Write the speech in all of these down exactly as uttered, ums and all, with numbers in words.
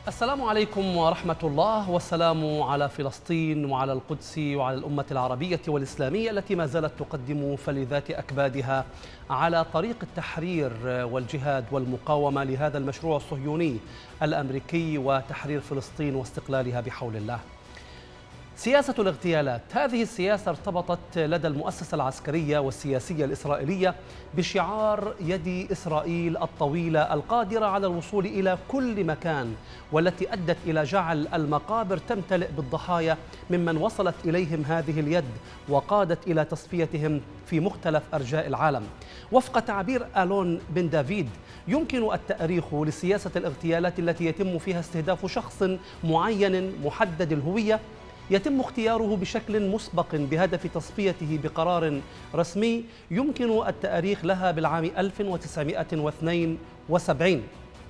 السلام عليكم ورحمة الله، والسلام على فلسطين وعلى القدس وعلى الأمة العربية والإسلامية التي ما زالت تقدم فلذات أكبادها على طريق التحرير والجهاد والمقاومة لهذا المشروع الصهيوني الأمريكي وتحرير فلسطين واستقلالها بحول الله. سياسة الاغتيالات، هذه السياسة ارتبطت لدى المؤسسة العسكرية والسياسية الإسرائيلية بشعار يد إسرائيل الطويلة القادرة على الوصول إلى كل مكان، والتي أدت إلى جعل المقابر تمتلئ بالضحايا ممن وصلت إليهم هذه اليد وقادت إلى تصفيتهم في مختلف أرجاء العالم. وفق تعبير آلون بن دافيد، يمكن التأريخ لسياسة الاغتيالات التي يتم فيها استهداف شخص معين محدد الهوية يتم اختياره بشكل مسبق بهدف تصفيته بقرار رسمي، يمكن التأريخ لها بالعام ألف وتسعمائة واثنين وسبعين،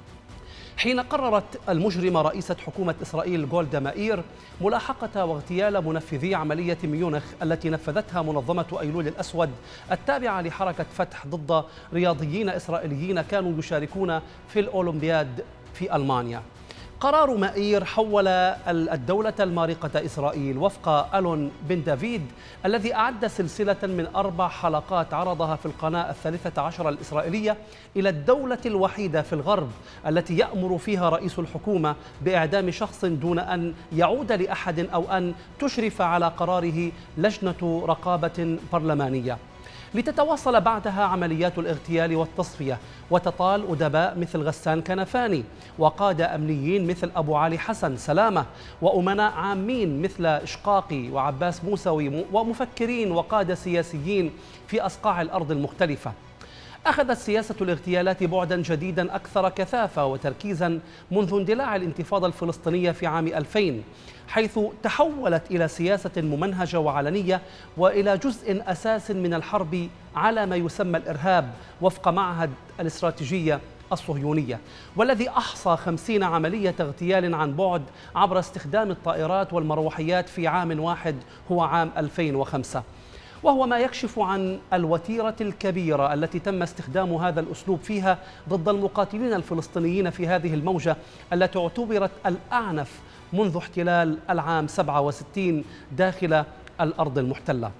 حين قررت المجرمة رئيسة حكومة إسرائيل جولدا مائير ملاحقة واغتيال منفذي عملية ميونخ التي نفذتها منظمة أيلول الأسود التابعة لحركة فتح ضد رياضيين إسرائيليين كانوا يشاركون في الأولمبياد في ألمانيا. قرار مائير حول الدولة المارقة إسرائيل وفق آلون بن دافيد الذي أعد سلسلة من أربع حلقات عرضها في القناة الثالثة عشر الإسرائيلية إلى الدولة الوحيدة في الغرب التي يأمر فيها رئيس الحكومة بإعدام شخص دون أن يعود لأحد أو أن تشرف على قراره لجنة رقابة برلمانية، لتتواصل بعدها عمليات الاغتيال والتصفية وتطال أدباء مثل غسان كنفاني وقادة أمنيين مثل أبو علي حسن سلامة وأمناء عامين مثل إشقاقي وعباس موسوي ومفكرين وقادة سياسيين في أصقاع الأرض المختلفة. أخذت سياسة الاغتيالات بعدا جديدا أكثر كثافة وتركيزا منذ اندلاع الانتفاضة الفلسطينية في عام ألفين، حيث تحولت إلى سياسة ممنهجة وعلنية وإلى جزء أساس من الحرب على ما يسمى الإرهاب وفق معهد الاستراتيجية الصهيونية، والذي أحصى خمسين عملية اغتيال عن بعد عبر استخدام الطائرات والمروحيات في عام واحد هو عام ألفين وخمسة، وهو ما يكشف عن الوتيرة الكبيرة التي تم استخدام هذا الأسلوب فيها ضد المقاتلين الفلسطينيين في هذه الموجة التي اعتبرت الأعنف منذ احتلال العام سبعة وستين داخل الأرض المحتلة.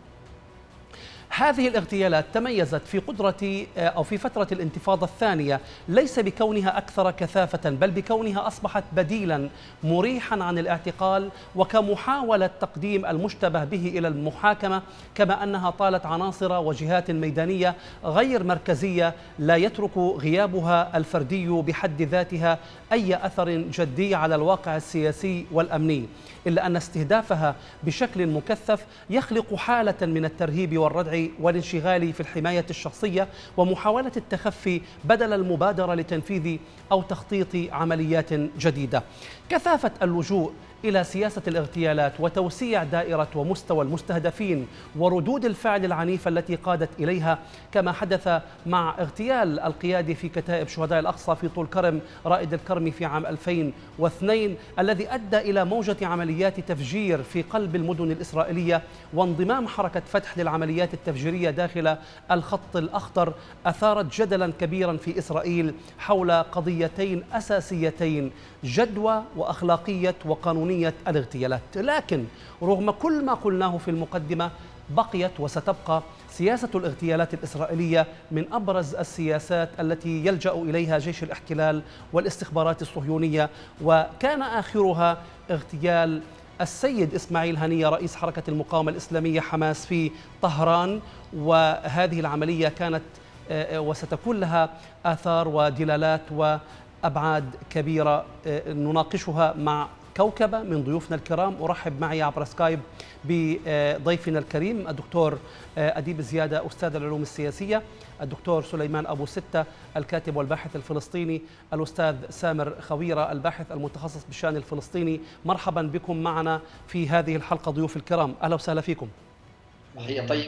هذه الاغتيالات تميزت في قدرة أو في فترة الانتفاضة الثانية ليس بكونها أكثر كثافة، بل بكونها أصبحت بديلا مريحا عن الاعتقال وكمحاولة تقديم المشتبه به إلى المحاكمة، كما أنها طالت عناصر وجهات ميدانية غير مركزية لا يترك غيابها الفردي بحد ذاتها أي أثر جدي على الواقع السياسي والأمني، إلا أن استهدافها بشكل مكثف يخلق حالة من الترهيب والردع والانشغال في الحماية الشخصية ومحاولة التخفي بدل المبادرة لتنفيذ أو تخطيط عمليات جديدة. كثافة اللجوء إلى سياسة الاغتيالات وتوسيع دائرة ومستوى المستهدفين وردود الفعل العنيفة التي قادت إليها، كما حدث مع اغتيال القيادي في كتائب شهداء الأقصى في طول كرم رائد الكرمي في عام ألفين واثنين الذي أدى إلى موجة عمليات تفجير في قلب المدن الإسرائيلية وانضمام حركة فتح للعمليات التفجيرية داخل الخط الأخضر، أثارت جدلا كبيرا في إسرائيل حول قضيتين أساسيتين: جدوى وأخلاقية وقانونية الاغتيالات. لكن رغم كل ما قلناه في المقدمة، بقيت وستبقى سياسة الاغتيالات الإسرائيلية من أبرز السياسات التي يلجأ إليها جيش الاحتلال والاستخبارات الصهيونية، وكان آخرها اغتيال السيد إسماعيل هنية رئيس حركة المقاومة الإسلامية حماس في طهران، وهذه العملية كانت وستكون لها آثار ودلالات وأبعاد كبيرة نناقشها مع كوكبة من ضيوفنا الكرام. أرحب معي عبر سكايب بضيفنا الكريم الدكتور أديب زيادة أستاذ العلوم السياسية، الدكتور سليمان أبو ستة الكاتب والباحث الفلسطيني، الأستاذ سامر خويرة الباحث المتخصص بالشأن الفلسطيني. مرحبا بكم معنا في هذه الحلقة ضيوف الكرام، أهلا وسهلا فيكم. تحية طيب.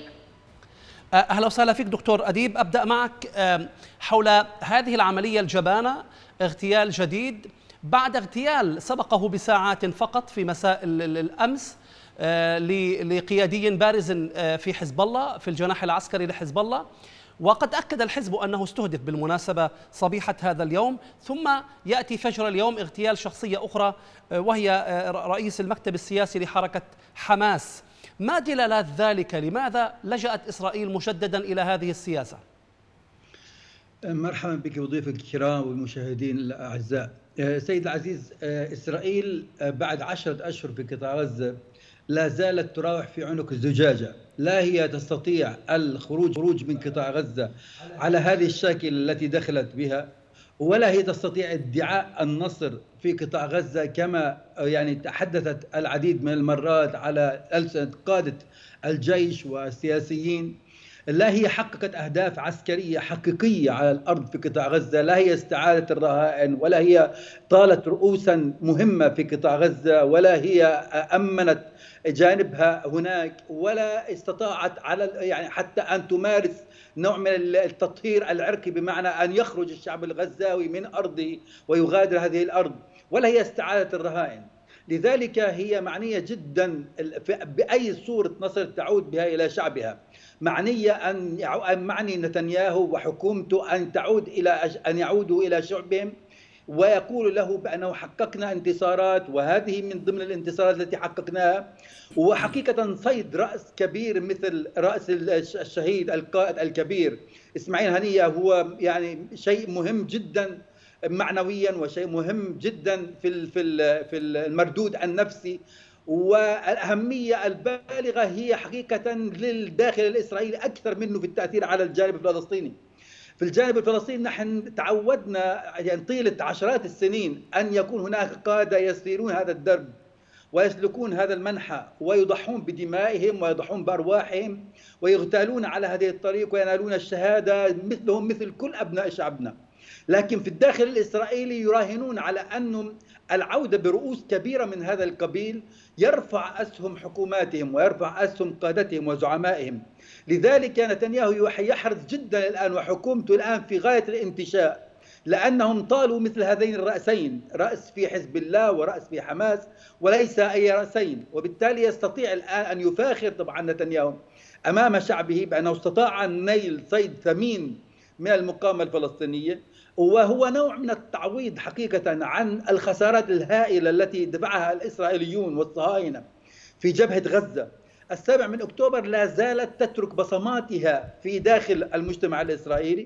أهلا وسهلا فيك دكتور أديب. أبدأ معك حول هذه العملية الجبانة، اغتيال جديد بعد اغتيال سبقه بساعات فقط في مساء الأمس لقيادي بارز في حزب الله في الجناح العسكري لحزب الله، وقد أكد الحزب أنه استهدف بالمناسبة صبيحة هذا اليوم، ثم يأتي فجر اليوم اغتيال شخصية أخرى وهي رئيس المكتب السياسي لحركة حماس. ما دلالات ذلك؟ لماذا لجأت إسرائيل مجددا إلى هذه السياسة؟ مرحبا بك وضيوفك الكرام والمشاهدين الأعزاء. سيد العزيز، إسرائيل بعد عشرة أشهر في قطاع غزة لا زالت تراوح في عنق الزجاجة. لا هي تستطيع الخروج خروج من قطاع غزة على هذه الشاكلة التي دخلت بها، ولا هي تستطيع ادعاء النصر في قطاع غزة كما يعني تحدثت العديد من المرات على ألسنة قادة الجيش والسياسيين. لا هي حققت أهداف عسكرية حقيقية على الأرض في قطاع غزة، لا هي استعادة الرهائن، ولا هي طالت رؤوسا مهمة في قطاع غزة، ولا هي أمنت جانبها هناك، ولا استطاعت على يعني حتى أن تمارس نوع من التطهير العرقي، بمعنى أن يخرج الشعب الغزاوي من أرضه ويغادر هذه الأرض، ولا هي استعادة الرهائن. لذلك هي معنية جدا بأي صورة نصر تعود بها إلى شعبها. معنية أن معني نتنياهو وحكومته أن تعود إلى أن يعودوا إلى شعبهم ويقول له بأنه حققنا انتصارات، وهذه من ضمن الانتصارات التي حققناها. وحقيقة صيد رأس كبير مثل رأس الشهيد القائد الكبير إسماعيل هنية هو يعني شيء مهم جدا معنويا، وشيء مهم جدا في في المردود النفسي. والأهمية البالغة هي حقيقة للداخل الإسرائيلي أكثر منه في التأثير على الجانب الفلسطيني. في الجانب الفلسطيني نحن تعودنا يعني طيلة عشرات السنين أن يكون هناك قادة يسيرون هذا الدرب ويسلكون هذا المنحى ويضحون بدمائهم ويضحون بأرواحهم ويغتالون على هذه الطريق وينالون الشهادة مثلهم مثل كل أبناء شعبنا. لكن في الداخل الإسرائيلي يراهنون على أن العودة برؤوس كبيرة من هذا القبيل يرفع أسهم حكوماتهم ويرفع أسهم قادتهم وزعمائهم. لذلك نتنياهو يحرص جدا الآن وحكومته الآن في غاية الانتشاء، لأنهم طالوا مثل هذين الرأسين، رأس في حزب الله ورأس في حماس وليس أي رأسين. وبالتالي يستطيع الآن أن يفاخر طبعا نتنياهو أمام شعبه بأنه استطاع نيل صيد ثمين من المقاومة الفلسطينية، وهو نوع من التعويض حقيقة عن الخسارات الهائلة التي دفعها الإسرائيليون والصهاينة في جبهة غزة. السابع من أكتوبر لا زالت تترك بصماتها في داخل المجتمع الإسرائيلي.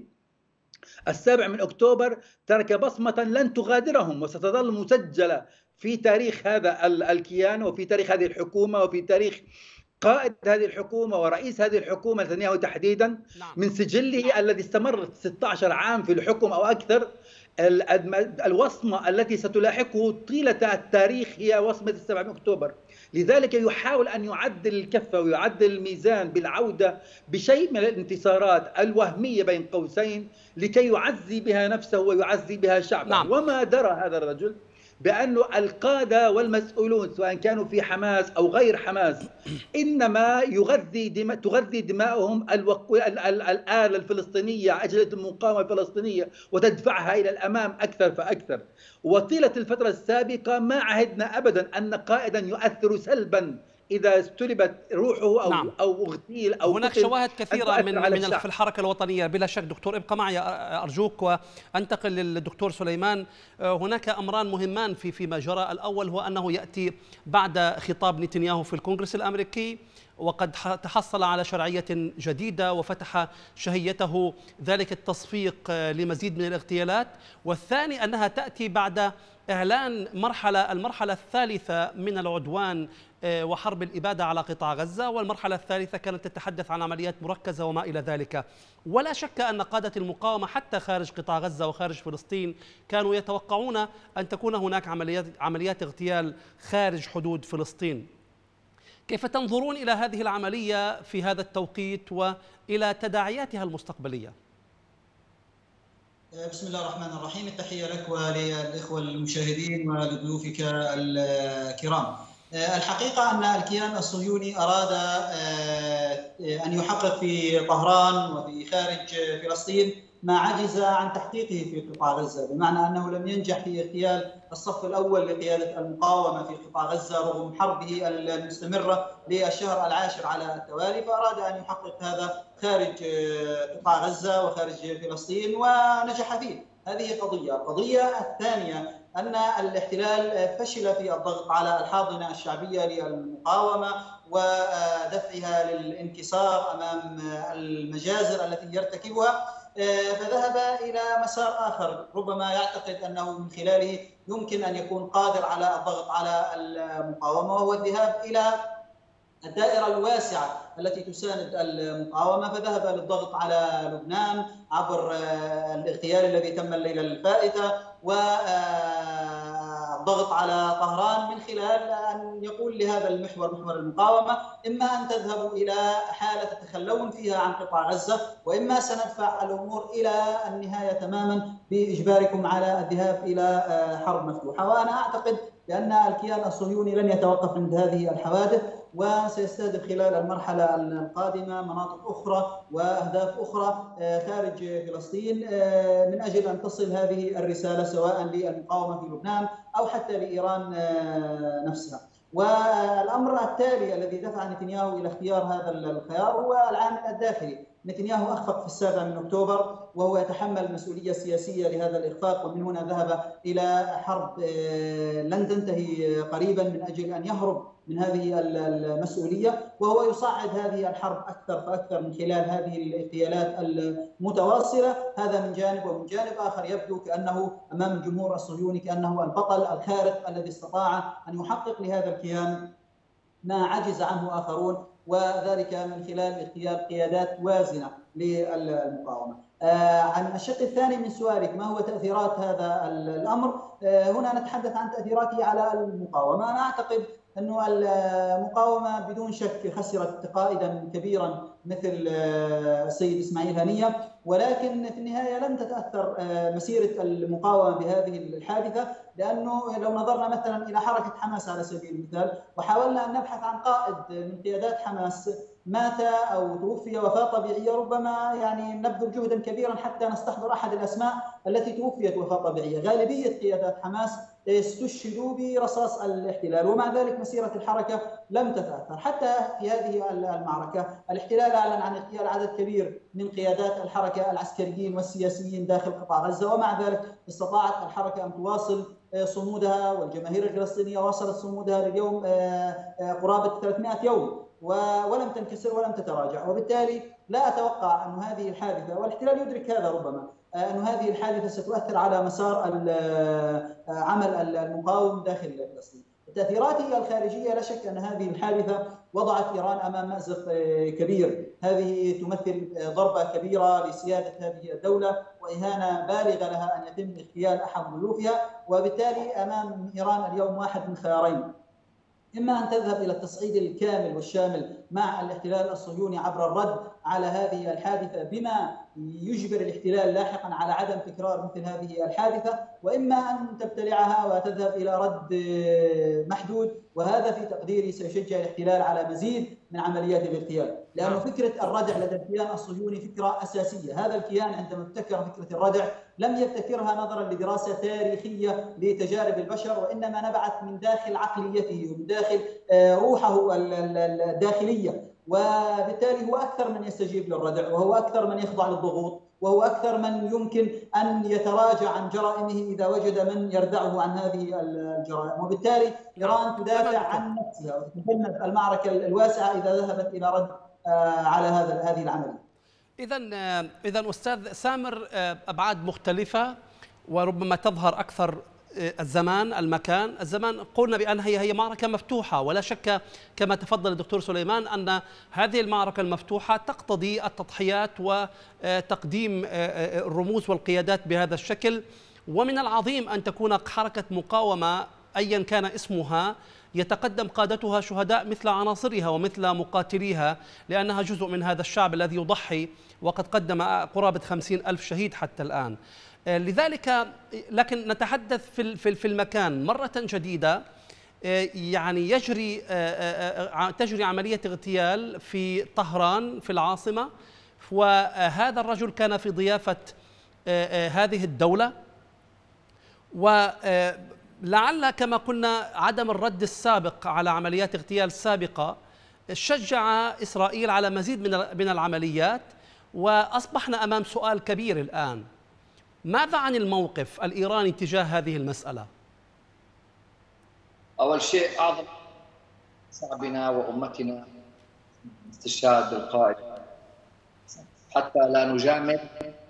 السابع من أكتوبر ترك بصمة لن تغادرهم وستظل مسجلة في تاريخ هذا الكيان وفي تاريخ هذه الحكومة وفي تاريخ قائد هذه الحكومة ورئيس هذه الحكومة نتنياهو تحديدا. نعم. من سجله نعم. الذي استمر ستة عشر عام في الحكم أو أكثر، الوصمة التي ستلاحقه طيلة التاريخ هي وصمة السابع من أكتوبر. لذلك يحاول أن يعدل الكفة ويعدل الميزان بالعودة بشيء من الانتصارات الوهمية بين قوسين لكي يعزي بها نفسه ويعزي بها شعبه. نعم. وما درى هذا الرجل بأن القادة والمسؤولون سواء كانوا في حماس أو غير حماس إنما يغذي دماء تغذي دماؤهم الوق... الآلة الفلسطينية، عجلة المقاومة الفلسطينية، وتدفعها إلى الأمام أكثر فأكثر. وطيلة الفترة السابقة ما عهدنا أبدا أن قائدا يؤثر سلبا إذا استلبت روحه أو نعم. أو اغتيل أو هناك شواهد كثيرة من من في الحركة الوطنية بلا شك. دكتور ابقى معي أرجوك وأنتقل للدكتور سليمان. هناك أمران مهمان في فيما جرى. الأول هو أنه يأتي بعد خطاب نتنياهو في الكونغرس الأمريكي وقد تحصل على شرعية جديدة وفتح شهيته ذلك التصفيق لمزيد من الاغتيالات، والثاني أنها تأتي بعد إعلان مرحلة المرحلة الثالثة من العدوان وحرب الإبادة على قطاع غزة، والمرحلة الثالثة كانت تتحدث عن عمليات مركزة وما إلى ذلك. ولا شك أن قادة المقاومة حتى خارج قطاع غزة وخارج فلسطين كانوا يتوقعون أن تكون هناك عمليات عمليات اغتيال خارج حدود فلسطين. كيف تنظرون إلى هذه العملية في هذا التوقيت وإلى تداعياتها المستقبلية؟ بسم الله الرحمن الرحيم. التحية لك وللإخوة المشاهدين ولضيوفك الكرام. الحقيقة أن الكيان الصهيوني أراد أن يحقق في طهران وفي خارج فلسطين ما عجز عن تحقيقه في قطاع غزة، بمعنى أنه لم ينجح في اغتيال الصف الأول لقيادة المقاومة في قطاع غزة رغم حربه المستمرة للشهر العاشر على التوالي، فأراد أن يحقق هذا خارج قطاع غزة وخارج فلسطين ونجح فيه. هذه قضية. القضية الثانية أن الاحتلال فشل في الضغط على الحاضنة الشعبية للمقاومة ودفعها للانكسار أمام المجازر التي يرتكبها، فذهب إلى مسار آخر ربما يعتقد أنه من خلاله يمكن أن يكون قادر على الضغط على المقاومة، وهو الذهاب إلى الدائرة الواسعة التي تساند المقاومة، فذهب للضغط على لبنان عبر الاغتيال الذي تم الليلة الفائتة، والضغط على طهران من خلال أن يقول لهذا المحور محور المقاومة إما أن تذهبوا إلى حالة تتخلون فيها عن قطاع غزة، وإما سندفع الأمور إلى النهاية تماما بإجباركم على الذهاب إلى حرب مفتوحة. وأنا أعتقد بأن الكيان الصهيوني لن يتوقف عند هذه الحوادث، وسيستهدف خلال المرحلة القادمة مناطق أخرى وأهداف أخرى خارج فلسطين من أجل أن تصل هذه الرسالة سواء للمقاومة في لبنان أو حتى لإيران نفسها. والأمر التالي الذي دفع نتنياهو إلى اختيار هذا الخيار هو العامل الداخلي. نتنياهو أخفق في السابع من أكتوبر وهو يتحمل المسؤولية السياسية لهذا الإخفاق، ومن هنا ذهب إلى حرب لن تنتهي قريبا من أجل أن يهرب من هذه المسؤولية، وهو يصعد هذه الحرب أكثر فأكثر من خلال هذه الاغتيالات المتواصلة. هذا من جانب، ومن جانب آخر يبدو كأنه أمام الجمهور الصهيوني كأنه البطل الخارق الذي استطاع أن يحقق لهذا الكيان ما عجز عنه آخرون، وذلك من خلال اغتيال قيادات وازنة للمقاومة. آه عن الشق الثاني من سؤالك، ما هو تأثيرات هذا الأمر؟ آه هنا نتحدث عن تأثيراته على المقاومة. أنا أعتقد أن المقاومة بدون شك خسرت قائدا كبيرا مثل السيد إسماعيل هنية، ولكن في النهاية لم تتأثر مسيرة المقاومة بهذه الحادثة، لأنه لو نظرنا مثلا إلى حركة حماس على سبيل المثال وحاولنا أن نبحث عن قائد من قيادات حماس مات أو توفي وفاة طبيعية، ربما يعني نبذل جهدا كبيرا حتى نستحضر أحد الأسماء التي توفيت وفاة طبيعية. غالبية قيادات حماس استشهدوا برصاص الاحتلال، ومع ذلك مسيرة الحركة لم تتأثر. حتى في هذه المعركة الاحتلال أعلن عن اغتيال عدد كبير من قيادات الحركة العسكريين والسياسيين داخل قطاع غزة، ومع ذلك استطاعت الحركة أن تواصل صمودها، والجماهير الفلسطينية واصلت صمودها لليوم قرابة ثلاثمائة يوم ولم تنكسر ولم تتراجع. وبالتالي لا أتوقع أن هذه الحادثة، والاحتلال يدرك هذا ربما، أن هذه الحادثة ستؤثر على مسار عمل المقاوم داخل فلسطين. التأثيرات الخارجية لا شك أن هذه الحادثة وضعت إيران أمام مأزق كبير. هذه تمثل ضربة كبيرة لسيادة هذه الدولة وإهانة بالغة لها أن يتم اغتيال أحد ضيوفها، وبالتالي أمام إيران اليوم واحد من خيارين: إما أن تذهب إلى التصعيد الكامل والشامل مع الاحتلال الصهيوني عبر الرد على هذه الحادثة بما يجبر الاحتلال لاحقا على عدم تكرار مثل هذه الحادثة، وإما أن تبتلعها وتذهب إلى رد محدود، وهذا في تقديري سيشجع الاحتلال على مزيد من عمليات الاغتيال، لأن فكرة الردع لدى الكيان الصهيوني فكرة أساسية. هذا الكيان عندما ابتكر فكرة الردع لم يبتكرها نظرا لدراسة تاريخية لتجارب البشر، وإنما نبعت من داخل عقليته ومن داخل روحه الداخلية، وبالتالي هو أكثر من يستجيب للردع، وهو أكثر من يخضع للضغوط، وهو أكثر من يمكن أن يتراجع عن جرائمه إذا وجد من يردعه عن هذه الجرائم. وبالتالي إيران تدافع عن نفسها وتتجنب المعركة الواسعة إذا ذهبت إلى رد على هذا هذه العملية. إذا إذا أستاذ سامر، أبعاد مختلفة وربما تظهر أكثر الزمان المكان. الزمان قلنا بأن هي هي معركة مفتوحة، ولا شك كما تفضل الدكتور سليمان أن هذه المعركة المفتوحة تقتضي التضحيات وتقديم الرموز والقيادات بهذا الشكل. ومن العظيم أن تكون حركة مقاومة أيا كان اسمها يتقدم قادتها شهداء مثل عناصرها ومثل مقاتليها، لأنها جزء من هذا الشعب الذي يضحي، وقد قدم قرابة خمسين ألف شهيد حتى الآن. لذلك لكن نتحدث في في المكان مرة جديدة، يعني يجري تجري عملية اغتيال في طهران في العاصمة، وهذا الرجل كان في ضيافة هذه الدولة، ولعل كما قلنا عدم الرد السابق على عمليات اغتيال سابقة شجع إسرائيل على مزيد من العمليات، وأصبحنا أمام سؤال كبير الآن: ماذا عن الموقف الإيراني تجاه هذه المسألة؟ أول شيء أعظم شعبنا وأمتنا استشهاد القائد، حتى لا نجامل.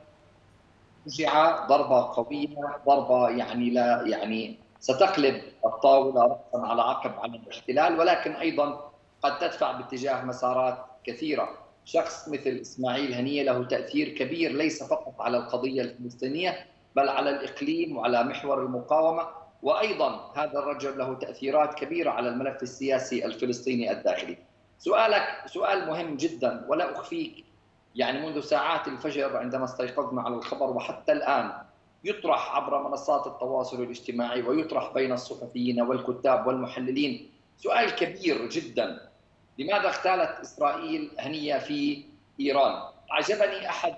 رجع ضربة قوية، ضربة يعني لا يعني ستقلب الطاولة رأسا على عقب على الاحتلال، ولكن أيضا قد تدفع باتجاه مسارات كثيرة. شخص مثل إسماعيل هنية له تأثير كبير ليس فقط على القضية الفلسطينية بل على الإقليم وعلى محور المقاومة، وأيضا هذا الرجل له تأثيرات كبيرة على الملف السياسي الفلسطيني الداخلي. سؤالك سؤال مهم جدا، ولا أخفيك يعني منذ ساعات الفجر عندما استيقظنا على الخبر وحتى الآن يطرح عبر منصات التواصل الاجتماعي ويطرح بين الصحفيين والكتاب والمحللين سؤال كبير جدا: لماذا اغتالت إسرائيل هنية في إيران؟ أعجبني أحد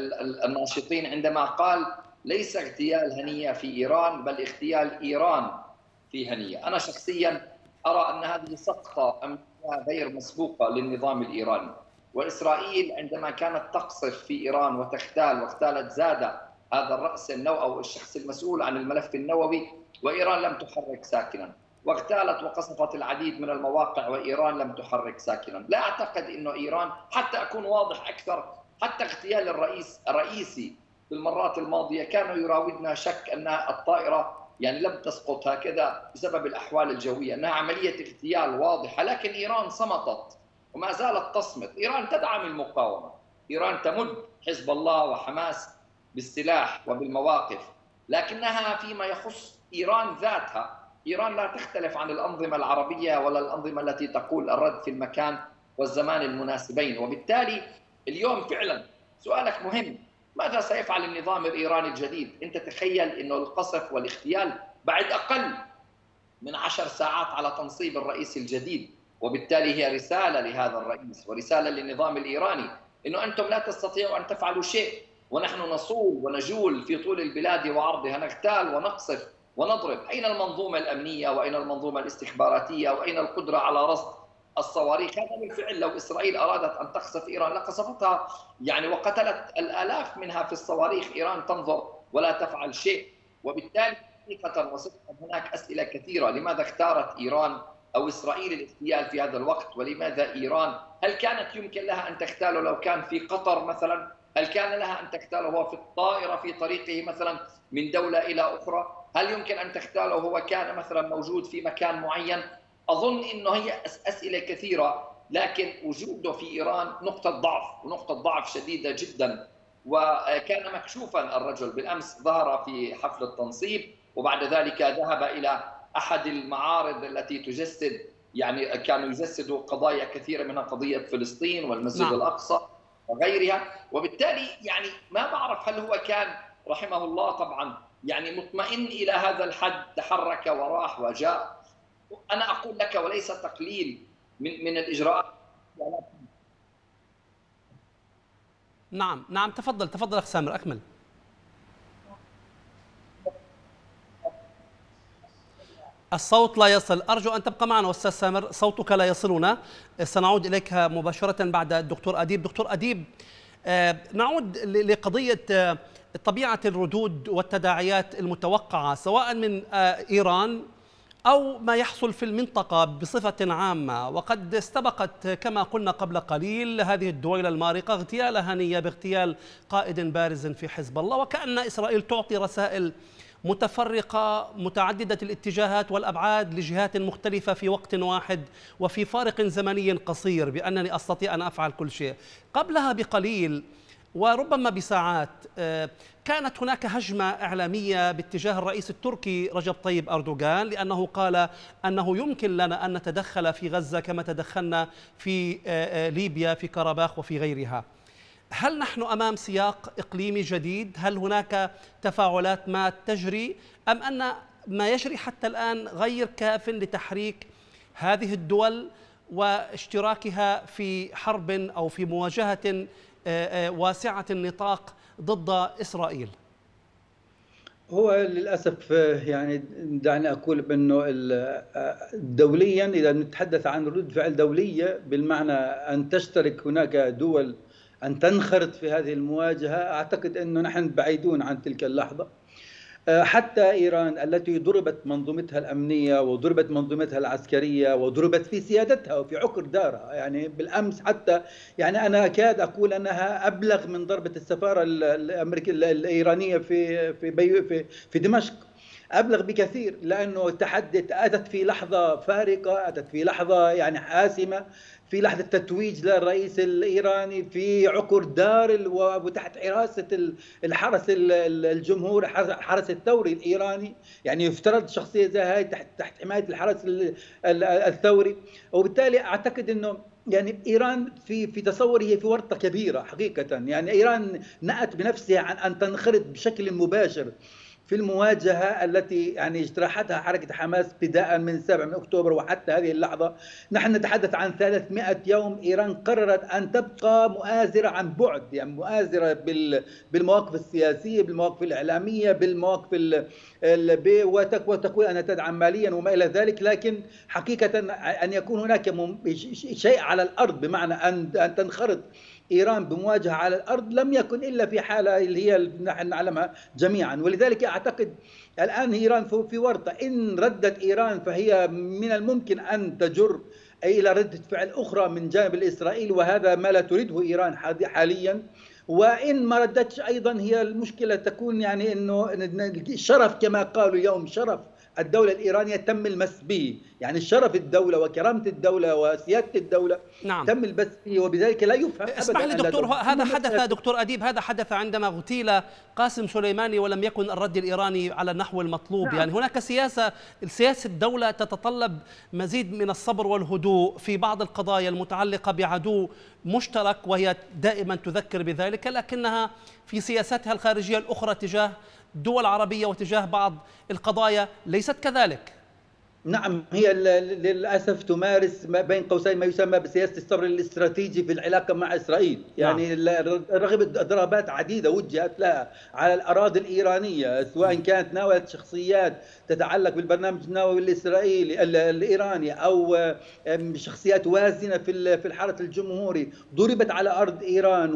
الناشطين عندما قال: ليس اغتيال هنية في إيران بل اغتيال إيران في هنية. أنا شخصيا أرى أن هذه سقطة أمنية غير مسبوقة للنظام الإيراني، وإسرائيل عندما كانت تقصف في إيران وتغتال واغتالت زادة هذا الرأس النووي أو الشخص المسؤول عن الملف النووي، وإيران لم تحرك ساكنا، واغتالت وقصفت العديد من المواقع وإيران لم تحرك ساكنا. لا أعتقد أنه إيران، حتى أكون واضح أكثر، حتى اغتيال الرئيس الرئيسي في المرات الماضية كانوا يراودنا شك أن الطائرة يعني لم تسقط هكذا بسبب الأحوال الجوية، أنها عملية اغتيال واضحة، لكن إيران صمتت وما زالت تصمت. إيران تدعم المقاومة، إيران تمد حزب الله وحماس بالسلاح وبالمواقف، لكنها فيما يخص إيران ذاتها، إيران لا تختلف عن الأنظمة العربية ولا الأنظمة التي تقول الرد في المكان والزمان المناسبين. وبالتالي اليوم فعلا سؤالك مهم: ماذا سيفعل النظام الإيراني الجديد؟ أنت تخيل أنه القصف والاغتيال بعد أقل من عشر ساعات على تنصيب الرئيس الجديد، وبالتالي هي رسالة لهذا الرئيس ورسالة للنظام الإيراني أنه أنتم لا تستطيعوا أن تفعلوا شيء، ونحن نصول ونجول في طول البلاد وعرضها، نغتال ونقصف ونضرب. أين المنظومة الأمنية وأين المنظومة الاستخباراتية وأين القدرة على رصد الصواريخ؟ هذا بالفعل لو إسرائيل أرادت أن تقصف إيران لقصفتها يعني وقتلت الآلاف منها في الصواريخ. إيران تنظر ولا تفعل شيء. وبالتالي حقيقة وصدقا هناك أسئلة كثيرة: لماذا اختارت إيران أو إسرائيل الاغتيال في هذا الوقت؟ ولماذا إيران؟ هل كانت يمكن لها أن تغتاله لو كان في قطر مثلا؟ هل كان لها أن تغتاله وهو في الطائرة في طريقه مثلا من دولة إلى أخرى؟ هل يمكن أن تغتاله وهو كان مثلا موجود في مكان معين؟ أظن أنه هي أسئلة كثيرة، لكن وجوده في إيران نقطة ضعف، ونقطة ضعف شديدة جدا. وكان مكشوفا الرجل، بالأمس ظهر في حفل التنصيب وبعد ذلك ذهب إلى أحد المعارض التي تجسد يعني كانوا يجسدوا قضايا كثيرة منها قضية فلسطين والمسجد نعم. الأقصى وغيرها. وبالتالي يعني ما بعرف هل هو كان رحمه الله طبعا يعني مطمئن إلى هذا الحد تحرك وراح وجاء. أنا أقول لك وليس تقليل من من الإجراءات. نعم نعم تفضل تفضل أخ سامر أكمل. الصوت لا يصل، أرجو أن تبقى معنا أستاذ سامر، صوتك لا يصلنا. سنعود إليك مباشرة بعد الدكتور أديب. دكتور أديب، نعود لقضية طبيعة الردود والتداعيات المتوقعة سواء من إيران أو ما يحصل في المنطقة بصفة عامة. وقد استبقت كما قلنا قبل قليل هذه الدويلة المارقة اغتيال هنية باغتيال قائد بارز في حزب الله، وكأن إسرائيل تعطي رسائل متفرقة متعددة الاتجاهات والأبعاد لجهات مختلفة في وقت واحد وفي فارق زمني قصير بأنني أستطيع أن أفعل كل شيء. قبلها بقليل وربما بساعات كانت هناك هجمة إعلامية باتجاه الرئيس التركي رجب طيب أردوغان، لأنه قال أنه يمكن لنا أن نتدخل في غزة كما تدخلنا في ليبيا في كرباخ وفي غيرها. هل نحن أمام سياق إقليمي جديد؟ هل هناك تفاعلات ما تجري أم أن ما يجري حتى الآن غير كاف لتحريك هذه الدول واشتراكها في حرب أو في مواجهة واسعة النطاق ضد إسرائيل؟ هو للأسف يعني دعني أقول بأنه دوليا إذا نتحدث عن ردود فعل دولية بالمعنى أن تشترك هناك دول أن تنخرط في هذه المواجهة، أعتقد أنه نحن بعيدون عن تلك اللحظة. حتى إيران التي ضربت منظومتها الأمنية وضربت منظومتها العسكرية وضربت في سيادتها وفي عقر دارها، يعني بالأمس حتى يعني أنا أكاد أقول أنها أبلغ من ضربة السفارة الأمريكية الإيرانية في في في في دمشق، أبلغ بكثير، لأنه تحدت أتت في لحظة فارقة، أتت في لحظة يعني حاسمة، في لحظة تتويج للرئيس الإيراني في عقر دار وتحت حراسة الحرس الجمهوري، الحرس الثوري الإيراني، يعني يفترض شخصية زي هاي تحت تحت حماية الحرس الثوري. وبالتالي أعتقد أنه يعني إيران في في تصوري هي في ورطة كبيرة حقيقة، يعني إيران نأت بنفسها عن أن تنخرط بشكل مباشر في المواجهة التي يعني اجترحتها حركة حماس ابتداء من سبعة من أكتوبر وحتى هذه اللحظة. نحن نتحدث عن ثلاثمائة يوم إيران قررت أن تبقى مؤازرة عن بعد، يعني مؤازرة بالمواقف السياسية، بالمواقف الإعلامية، بالمواقف وتقول أنها تدعم ماليا وما إلى ذلك، لكن حقيقة أن يكون هناك شيء على الأرض بمعنى أن تنخرط إيران بمواجهة على الأرض لم يكن إلا في حالة اللي هي نحن نعلمها جميعا. ولذلك أعتقد الآن إيران في ورطة، إن ردت إيران فهي من الممكن أن تجر إلى ردة فعل أخرى من جانب الإسرائيلي، وهذا ما لا تريده إيران حاليا. وإن ما ردتش أيضا هي المشكلة تكون يعني أنه الشرف كما قالوا اليوم، شرف الدولة الإيرانية تم المس به، يعني شرف الدولة وكرامة الدولة وسيادة الدولة نعم. تم البث به، وبذلك لا يفهم أبدا. اسمح لي دكتور، هذا حدث دكتور أديب، هذا حدث عندما اغتيل قاسم سليماني ولم يكن الرد الإيراني على النحو المطلوب. نعم. يعني هناك سياسة سياسة الدولة تتطلب مزيد من الصبر والهدوء في بعض القضايا المتعلقة بعدو مشترك، وهي دائما تذكر بذلك، لكنها في سياستها الخارجية الأخرى تجاه دول عربية وتجاه بعض القضايا ليست كذلك. نعم، هي للأسف تمارس ما بين قوسين ما يسمى بسياسة الصبر الاستراتيجي في العلاقة مع إسرائيل. يعني نعم. رغم ضربات عديدة وجهت لها على الأراضي الإيرانية، سواء كانت ناولت شخصيات تتعلق بالبرنامج النووي الإسرائيلي الإيراني أو شخصيات وازنة في في الحرس الجمهوري ضربت على أرض إيران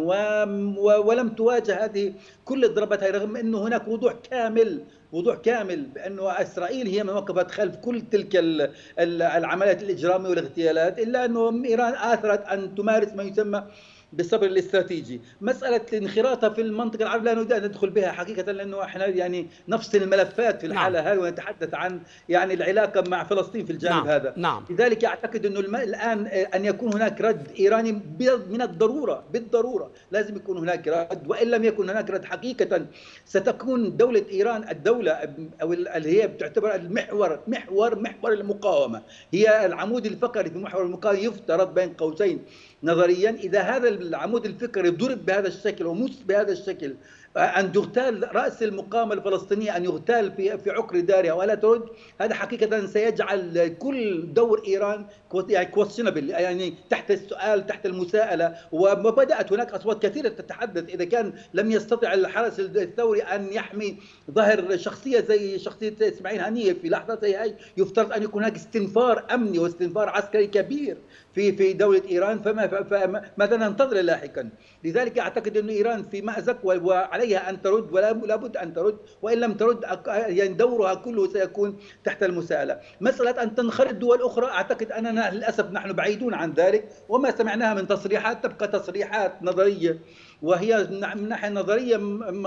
ولم تواجه هذه كل الضربات هاي، رغم أنه هناك وضوح كامل وضوح كامل بأنه إسرائيل هي من وقفت خلف كل تلك العمليات الإجرامية والاغتيالات، إلا أنه إيران آثرت أن تمارس ما يسمى بالصبر الاستراتيجي. مسألة انخراطها في المنطقة العربية لا نريد أن ندخل بها حقيقة، لأنه احنا يعني نفصل الملفات في الحالة نعم. هذه ونتحدث عن يعني العلاقة مع فلسطين في الجانب نعم. هذا. نعم. لذلك أعتقد أنه الآن أن يكون هناك رد إيراني من الضرورة، بالضرورة لازم يكون هناك رد، وإن لم يكن هناك رد حقيقة ستكون دولة إيران الدولة أو اللي هي بتعتبر المحور محور محور المقاومة، هي العمود الفقري في محور المقاومة. يفترض بين قوسين نظريا إذا هذا العمود الفكري ضرب بهذا الشكل ومس بهذا الشكل أن يغتال رأس المقاومة الفلسطينية، أن يغتال في في عقر دارها ولا ترد، هذا حقيقة سيجعل كل دور إيران يعني كويشنبل، يعني تحت السؤال تحت المساءلة. وبدأت هناك أصوات كثيرة تتحدث إذا كان لم يستطع الحرس الثوري أن يحمي ظهر شخصية زي شخصية إسماعيل هنية في لحظة زي هاي، يفترض أن يكون هناك استنفار أمني واستنفار عسكري كبير في في دولة إيران، فما فماذا ننتظر لاحقا؟ لذلك أعتقد أن إيران في مأزق وعليها أن ترد، ولا بد أن ترد، وإن لم ترد يعني دورها كله سيكون تحت المساءلة. مسألة أن تنخرط دول أخرى أعتقد أننا للأسف نحن بعيدون عن ذلك، وما سمعناها من تصريحات تبقى تصريحات نظرية، وهي من ناحية نظرية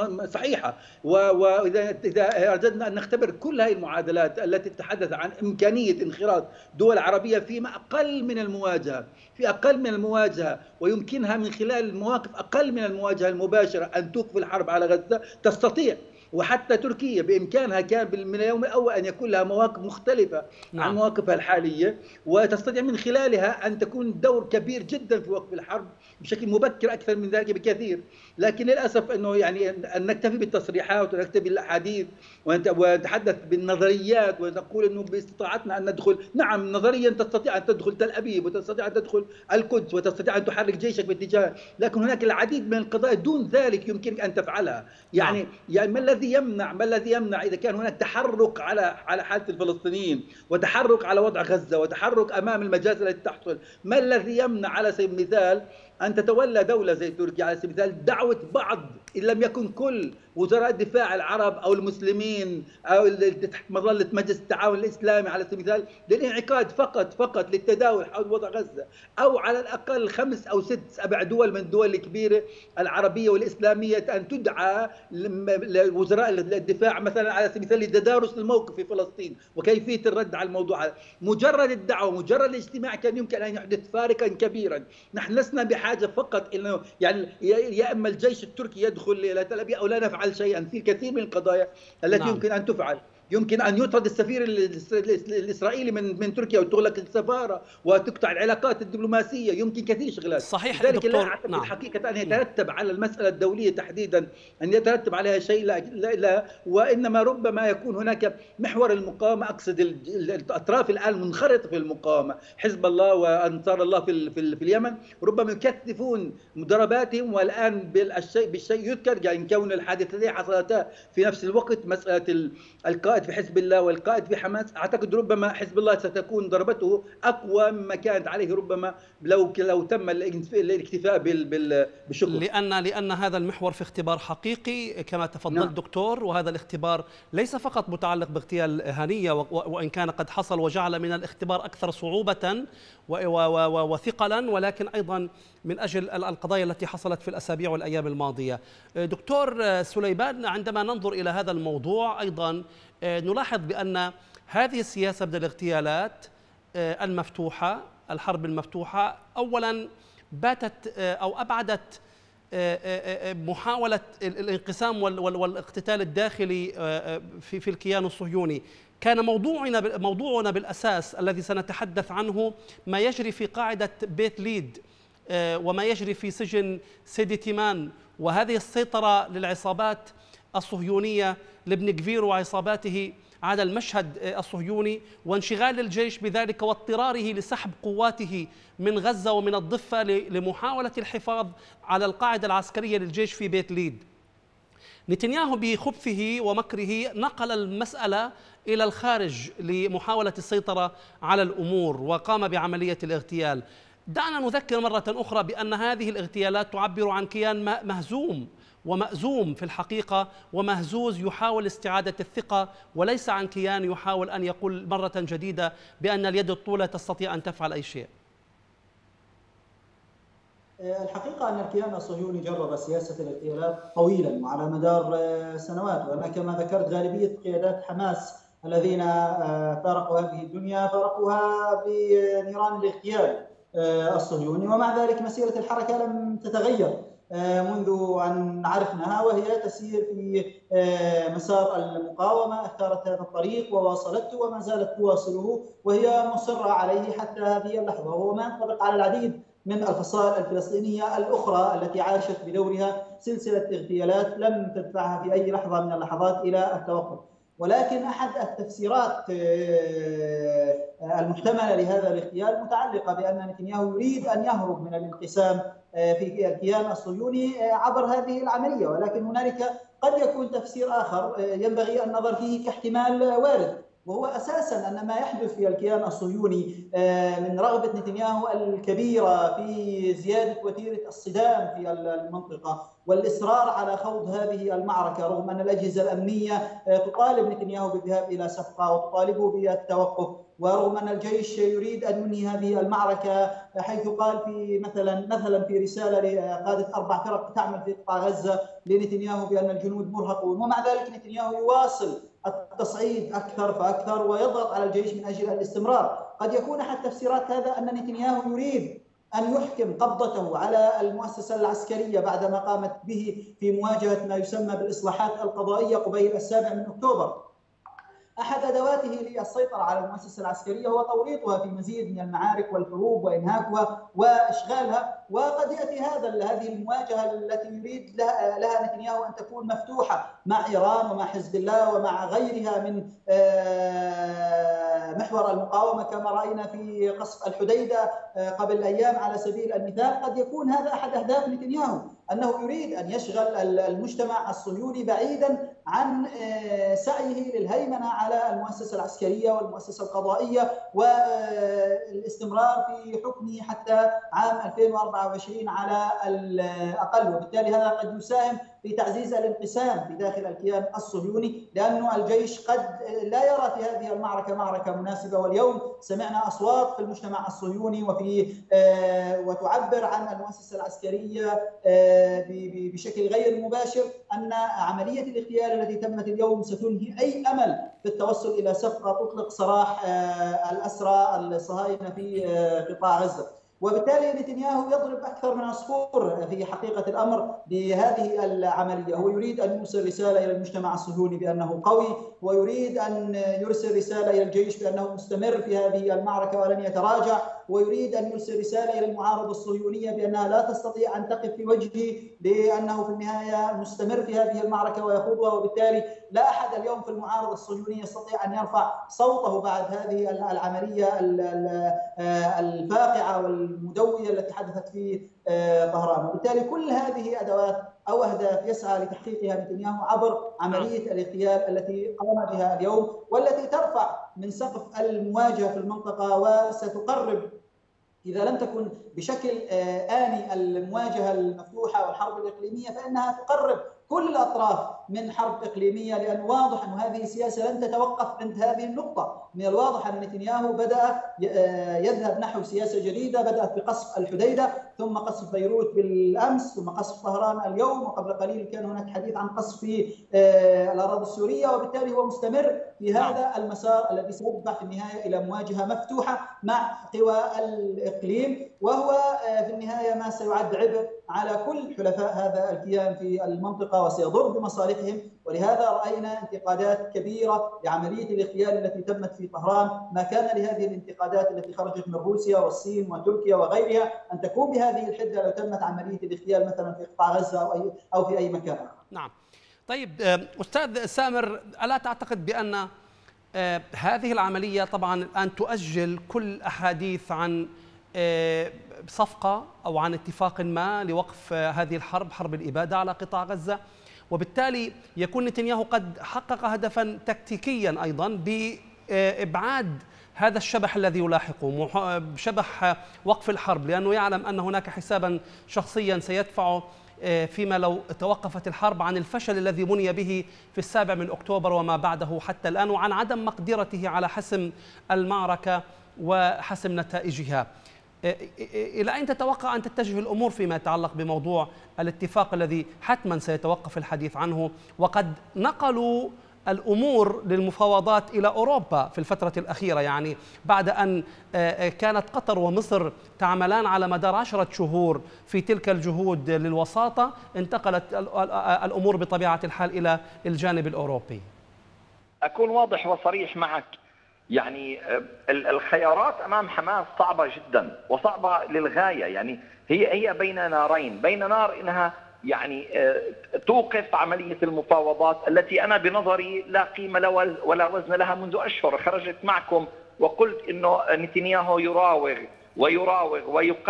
صحيحة. وإذا إذا أردنا أن نختبر كل هذه المعادلات التي تتحدث عن إمكانية انخراط دول عربية فيما أقل من المواجهة في أقل من المواجهة ويمكنها من خلال المواقف أقل من المواجهة المباشرة أن توقف الحرب على غزة، تستطيع. وحتى تركيا بإمكانها كان من اليوم الأول أن يكون لها مواقف مختلفة نعم. عن مواقفها الحالية، وتستطيع من خلالها أن تكون دور كبير جدا في وقف الحرب بشكل مبكر أكثر من ذلك بكثير. لكن للأسف أنه يعني أن نكتفي بالتصريحات ونكتفي بالأحاديث ونتحدث بالنظريات ونقول أنه باستطاعتنا أن ندخل، نعم نظريا تستطيع أن تدخل تل أبيب وتستطيع أن تدخل القدس وتستطيع أن تحرك جيشك باتجاه، لكن هناك العديد من القضايا دون ذلك يمكنك أن تفعلها. يعني نعم. يعني ما الذي الذي يمنع ما الذي يمنع إذا كان هناك تحرك على على حالة الفلسطينيين وتحرك على وضع غزة وتحرك أمام المجازر التي تحصل، ما الذي يمنع على سبيل المثال أن تتولى دولة زي تركيا على سبيل المثال دعوة بعض إن لم يكن كل وزراء الدفاع العرب أو المسلمين أو تحت مظلة مجلس التعاون الإسلامي على سبيل المثال للانعقاد فقط فقط للتداول حول وضع غزة، أو على الأقل خمس أو ست سبع دول من الدول الكبيرة العربية والإسلامية أن تدعى لوزراء الدفاع مثلا على سبيل المثال لتدارس الموقف في فلسطين وكيفية الرد على الموضوع هذا. مجرد الدعوة مجرد الاجتماع كان يمكن أن يحدث فارقا كبيرا. نحن لسنا بحاجة فقط إنه يعني يا إما الجيش التركي يدخل إلى تل أبيب أو لا نفعل شيئا في الكثير من القضايا التي نعم. يمكن أن تفعل. يمكن أن يطرد السفير الإسرائيلي من من تركيا وتغلق السفارة وتقطع العلاقات الدبلوماسية، يمكن كثير شغلات. صحيح لذلك دكتور. لا أعتقد نعم. حقيقة أن يترتب على المسألة الدولية تحديدا أن يترتب عليها شيء، لا, لا, لا وإنما ربما يكون هناك محور المقاومة، أقصد الأطراف الآن منخرطة في المقاومة، حزب الله وأنصار الله في, في, في اليمن ربما يكثفون مضارباتهم، والآن بالشيء بالشيء يذكر يعني كون الحادثتين حصلتا في نفس الوقت، مسألة القائد في حزب الله والقائد في حماس، أعتقد ربما حزب الله ستكون ضربته أقوى مما كانت عليه ربما لو لو تم الاكتفاء بالشكر. لأن لأن هذا المحور في اختبار حقيقي كما تفضلت نعم. دكتور، وهذا الاختبار ليس فقط متعلق باغتيال هنية وإن كان قد حصل وجعل من الاختبار أكثر صعوبة وثقلا، ولكن أيضا من أجل القضايا التي حصلت في الأسابيع والأيام الماضية. دكتور سليمان، عندما ننظر إلى هذا الموضوع أيضا نلاحظ بأن هذه السياسة من الاغتيالات المفتوحة، الحرب المفتوحة، أولا باتت أو أبعدت محاولة الانقسام والاقتتال الداخلي في في الكيان الصهيوني. كان موضوعنا موضوعنا بالأساس الذي سنتحدث عنه ما يجري في قاعدة بيت ليد وما يجري في سجن سيدي تيمان، وهذه السيطرة للعصابات الصهيونية لابن كفير وعصاباته على المشهد الصهيوني، وانشغال الجيش بذلك واضطراره لسحب قواته من غزة ومن الضفة لمحاولة الحفاظ على القاعدة العسكرية للجيش في بيت ليد. نتنياهو بخبثه ومكره نقل المسألة إلى الخارج لمحاولة السيطرة على الأمور وقام بعملية الاغتيال. دعنا نذكر مرة أخرى بأن هذه الاغتيالات تعبر عن كيان مهزوم ومأزوم في الحقيقة ومهزوز يحاول استعادة الثقة، وليس عن كيان يحاول أن يقول مرة جديدة بأن اليد الطولى تستطيع أن تفعل أي شيء. الحقيقة أن الكيان الصهيوني جرب سياسة الاغتيالات طويلا وعلى مدار سنوات، وأنا كما ذكرت غالبية قيادات حماس الذين فارقوا هذه الدنيا فارقوها بنيران الاغتيال الصهيوني، ومع ذلك مسيرة الحركة لم تتغير منذ أن عرفناها، وهي تسير في مسار المقاومة، اختارت هذا الطريق وواصلته وما زالت تواصله وهي مصرة عليه حتى هذه اللحظة، وهو ما ينطبق على العديد من الفصائل الفلسطينية الأخرى التي عاشت بدورها سلسلة اغتيالات لم تدفعها في أي لحظة من اللحظات إلى التوقف. ولكن أحد التفسيرات المحتملة لهذا الاغتيال متعلقة بأن نتنياهو يريد أن يهرب من الانقسام في الكيان الصهيوني عبر هذه العملية، ولكن هنالك قد يكون تفسير آخر ينبغي النظر فيه كاحتمال وارد، وهو أساساً أن ما يحدث في الكيان الصهيوني من رغبة نتنياهو الكبيرة في زيادة وتيرة الصدام في المنطقة والإصرار على خوض هذه المعركة، رغم أن الأجهزة الأمنية تطالب نتنياهو بالذهاب إلى صفقة وتطالبه بالتوقف، ورغم أن الجيش يريد أن ينهي هذه المعركة، حيث قال في مثلا مثلا في رسالة لقادة أربع فرق تعمل في قطاع غزة لنتنياهو بأن الجنود مرهقون، ومع ذلك نتنياهو يواصل التصعيد أكثر فأكثر ويضغط على الجيش من أجل الاستمرار. قد يكون أحد تفسيرات هذا أن نتنياهو يريد أن يحكم قبضته على المؤسسة العسكرية بعدما قامت به في مواجهة ما يسمى بالإصلاحات القضائية قبيل السابع من أكتوبر. أحد أدواته للسيطرة على المؤسسة العسكرية هو توريطها في مزيد من المعارك والحروب وإنهاكها وإشغالها، وقد يأتي هذا هذه المواجهة التي يريد لها, لها نتنياهو أن تكون مفتوحة مع إيران ومع حزب الله ومع غيرها من محور المقاومة كما رأينا في قصف الحديدة قبل أيام على سبيل المثال. قد يكون هذا أحد أهداف نتنياهو، أنه يريد أن يشغل المجتمع الصهيوني بعيدا عن سعيه للهيمنة على المؤسسة العسكرية والمؤسسة القضائية والاستمرار في حكمه حتى عام ألفين وأربعة وعشرين على الأقل. وبالتالي هذا قد يساهم في تعزيز الانقسام في داخل الكيان الصهيوني، لأن الجيش قد لا يرى في هذه المعركة معركة مناسبة. واليوم سمعنا أصوات في المجتمع الصهيوني وفي وتعبر عن المؤسسة العسكرية بشكل غير مباشر أن عملية الاغتيال التي تمت اليوم ستنهي أي أمل في التوصل إلى صفقة تطلق سراح الأسرى الصهاينة في قطاع غزة. وبالتالي نتنياهو يضرب أكثر من عصفور في حقيقة الأمر بهذه العملية. هو يريد أن يرسل رسالة إلى المجتمع الصهيوني بأنه قوي، ويريد أن يرسل رسالة إلى الجيش بأنه مستمر في هذه المعركة ولن يتراجع، ويريد أن يرسل رسالة إلى المعارضة الصهيونية بأنها لا تستطيع أن تقف في وجهه لأنه في النهاية مستمر في هذه المعركة ويخوضها. وبالتالي لا أحد اليوم في المعارضة الصهيونية يستطيع أن يرفع صوته بعد هذه العملية الفاقعة والمدوية التي حدثت في طهران. وبالتالي كل هذه أدوات أو أهداف يسعى لتحقيقها نتنياهو عبر عملية الاغتيال التي قام بها اليوم، والتي ترفع من سقف المواجهة في المنطقة وستقرب إذا لم تكن بشكل آني المواجهة المفتوحة والحرب الإقليمية فإنها تقرب كل الأطراف من حرب إقليمية، لأن واضح أن هذه السياسة لن تتوقف عند هذه النقطة. من الواضح أن نتنياهو بدأ يذهب نحو سياسة جديدة بدأت بقصف الحديدة، ثم قصف بيروت بالأمس، ثم قصف طهران اليوم، وقبل قليل كان هناك حديث عن قصف في الأراضي السورية. وبالتالي هو مستمر في هذا المسار الذي سيتبع في النهاية إلى مواجهة مفتوحة مع قوى الإقليم، وهو في النهاية ما سيعد عبء على كل حلفاء هذا الكيان في المنطقة وسيضر بمصالحهم. ولهذا رأينا انتقادات كبيرة لعملية الاغتيال التي تمت في طهران، ما كان لهذه الانتقادات التي خرجت من روسيا والصين وتركيا وغيرها أن تكون بهذه الحدة لو تمت عملية الاغتيال مثلا في قطاع غزة أو, أي أو في أي مكان آخر. نعم. طيب أستاذ سامر، ألا تعتقد بأن هذه العملية طبعا الآن تؤجل كل أحاديث عن صفقة أو عن اتفاق ما لوقف هذه الحرب، حرب الإبادة على قطاع غزة، وبالتالي يكون نتنياهو قد حقق هدفا تكتيكيا أيضا بإبعاد هذا الشبح الذي يلاحقه، شبح وقف الحرب، لأنه يعلم أن هناك حسابا شخصيا سيدفعه فيما لو توقفت الحرب عن الفشل الذي بني به في السابع من أكتوبر وما بعده حتى الآن، وعن عدم مقدرته على حسم المعركة وحسم نتائجها. إلى أين تتوقع أن تتجه الأمور فيما يتعلق بموضوع الاتفاق الذي حتما سيتوقف الحديث عنه، وقد نقلوا الأمور للمفاوضات إلى أوروبا في الفترة الأخيرة، يعني بعد أن كانت قطر ومصر تعملان على مدار عشرة شهور في تلك الجهود للوساطة، انتقلت الأمور بطبيعة الحال إلى الجانب الأوروبي. أكون واضح وصريح معك، يعني الخيارات أمام حماس صعبة جدا وصعبة للغاية، يعني هي هي بين نارين، بين نار إنها يعني توقف عملية المفاوضات التي أنا بنظري لا قيمة ولا وزن لها منذ أشهر. خرجت معكم وقلت إنه نتنياهو يراوغ ويراوغ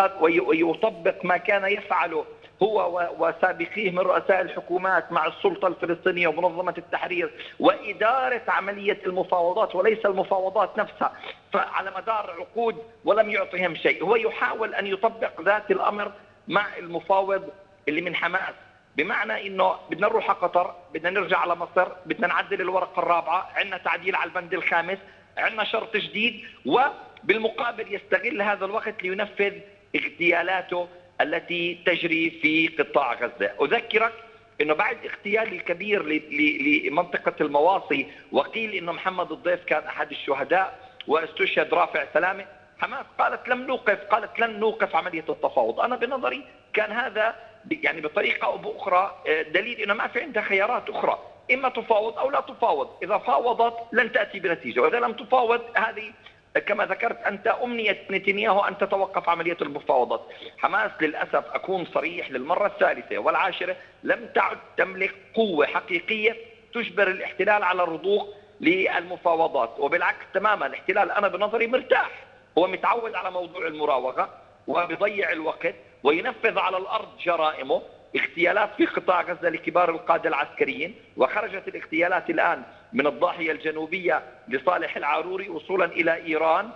ويطبق ما كان يفعله هو وسابقيه من رؤساء الحكومات مع السلطة الفلسطينية ومنظمة التحرير وإدارة عملية المفاوضات وليس المفاوضات نفسها فعلى مدار عقود، ولم يعطيهم شيء. هو يحاول أن يطبق ذات الأمر مع المفاوض اللي من حماس، بمعنى انه بدنا نروح على قطر، بدنا نرجع على مصر، بدنا نعدل الورقه الرابعه، عندنا تعديل على البند الخامس، عندنا شرط جديد، وبالمقابل يستغل هذا الوقت لينفذ اغتيالاته التي تجري في قطاع غزه. اذكرك انه بعد اغتيال الكبير لمنطقه المواصي، وقيل انه محمد الضيف كان احد الشهداء واستشهد رافع سلامه، حماس قالت لم نوقف، قالت لن نوقف عمليه التفاوض. انا بنظري كان هذا يعني بطريقه او باخرى دليل انه ما في عندها خيارات اخرى، اما تفاوض او لا تفاوض. اذا فاوضت لن تاتي بنتيجه، واذا لم تفاوض هذه كما ذكرت انت امنيه نتنياهو ان تتوقف عمليه المفاوضات. حماس للاسف اكون صريح للمره الثالثه والعاشره لم تعد تملك قوه حقيقيه تجبر الاحتلال على الرضوخ للمفاوضات، وبالعكس تماما الاحتلال انا بنظري مرتاح، هو متعود على موضوع المراوغه وبيضيع الوقت وينفذ على الارض جرائمه. اغتيالات في قطاع غزة لكبار القادة العسكريين، وخرجت الاغتيالات الآن من الضاحية الجنوبية لصالح العاروري وصولا إلى إيران